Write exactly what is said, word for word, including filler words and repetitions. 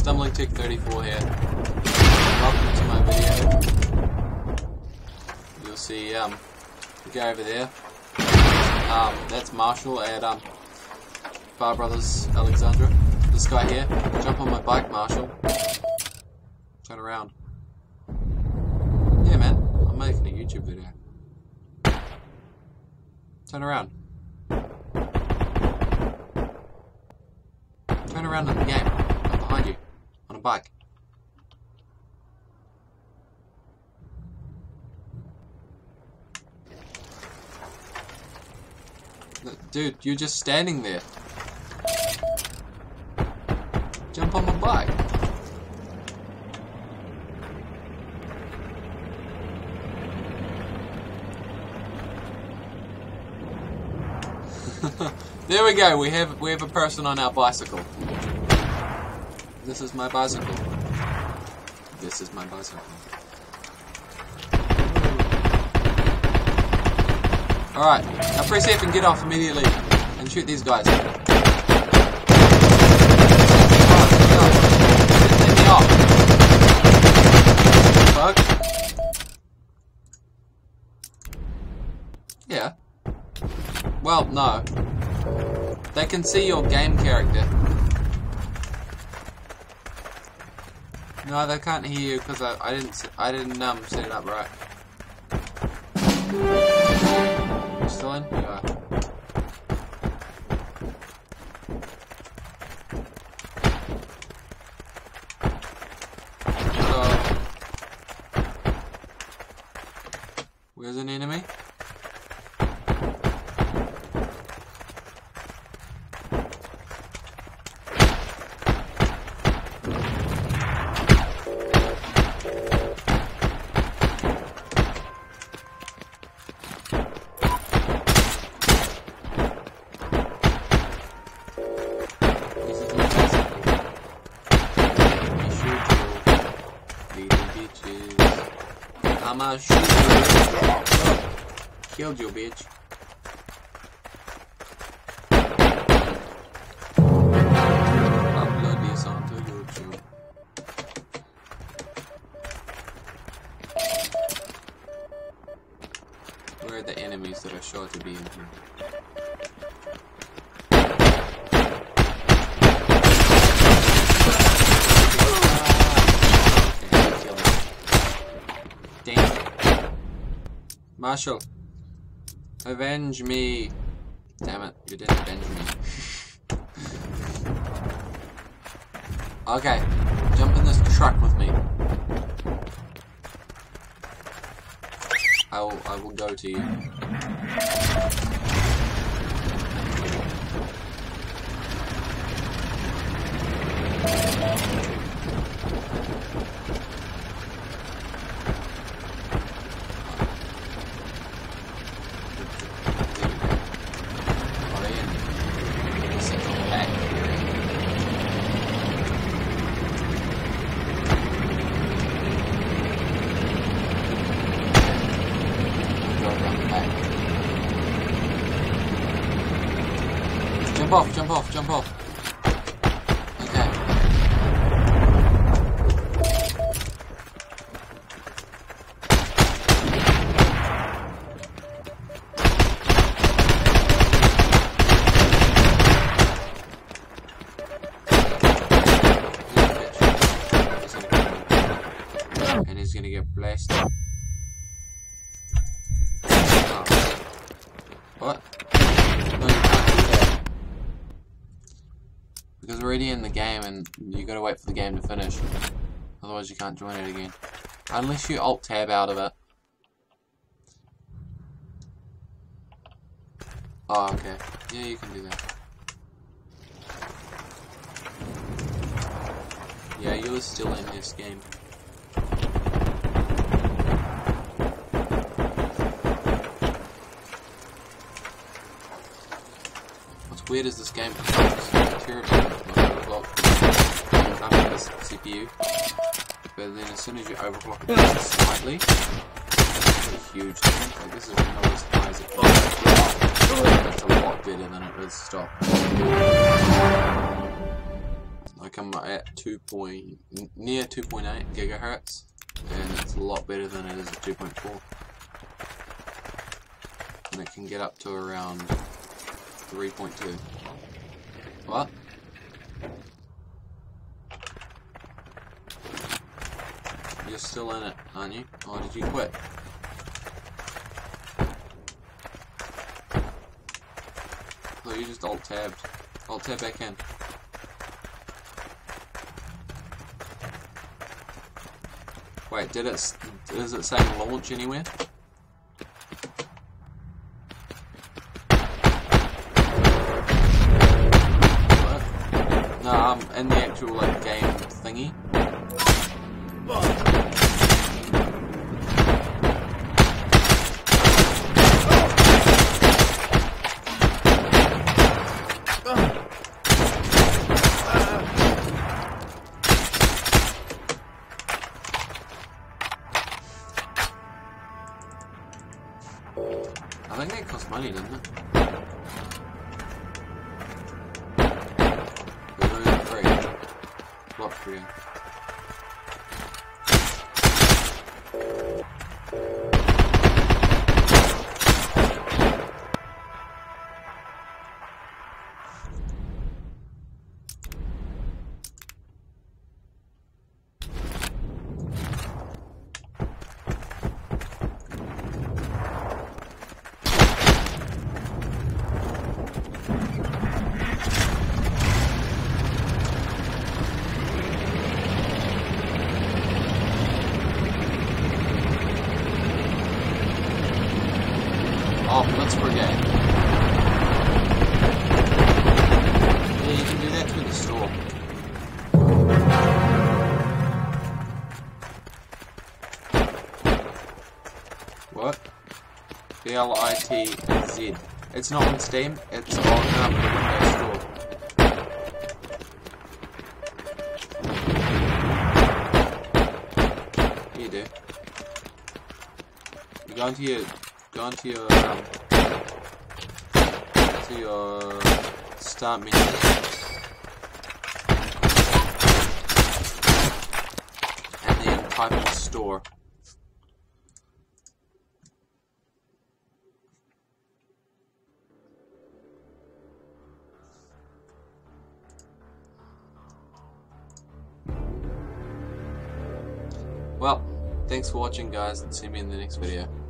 Stumbling Tick thirty-four here. Welcome to my video. You'll see, um, we go over there. Um, that's Marshall at, um, Bar Brothers Alexandra. This guy here. Jump on my bike, Marshall. Turn around. Yeah, man. I'm making a YouTube video. Turn around. Turn around in the game. I'm behind you. On a bike. Dude, you're just standing there. Jump on my bike. There we go. We have we have a person on our bicycle. This is my bicycle. This is my bicycle. Alright, now press F and get off immediately and shoot these guys. Let me off. Bug. Yeah. Well, no. They can see your game character. No, they can't hear you because I, I didn't I didn't um set it up right. You still in? You are. So, where's an enemy? I'ma shoot you. Killed you, bitch. Upload this onto YouTube. Where are the enemies that are sure to be in here? Marshall, avenge me. Damn it, you didn't avenge me. Okay, jump in this truck with me. I will, I will go to you. Jump off, jump off, jump off. Okay. And he's gonna get blasted. Oh. What? No, you can't do that. Because we're already in the game and you gotta wait for the game to finish. Otherwise you can't join it again. Unless you alt tab out of it. Oh, okay. Yeah, you can do that. Yeah, you're still in this game. What's weird is this game controls terribly on this C P U, but then as soon as you overclock it just slightly, it's a huge thing. Like, this is not as high as it can. That's a lot better than it is stop. It's Like I'm at two point near two point eight gigahertz, and it's a lot better than it is at two point four. And it can get up to around three point two. What? You're still in it, aren't you? Oh, did you quit? Oh, you just alt tabbed. Alt tab back in. Wait, did it? Is it saying launch anywhere? What? No, I'm um, in the actual like game thingy. I think that cost money, doesn't it? Or is it free? Block free. Oh, let's forget. Yeah, you can do that through the store. What? B L I T Z. It's not on Steam, it's on um, the Windows Store. Here you do. You go into your Go into your um, to your start menu and then type in store. Well, thanks for watching, guys, and see me in the next video.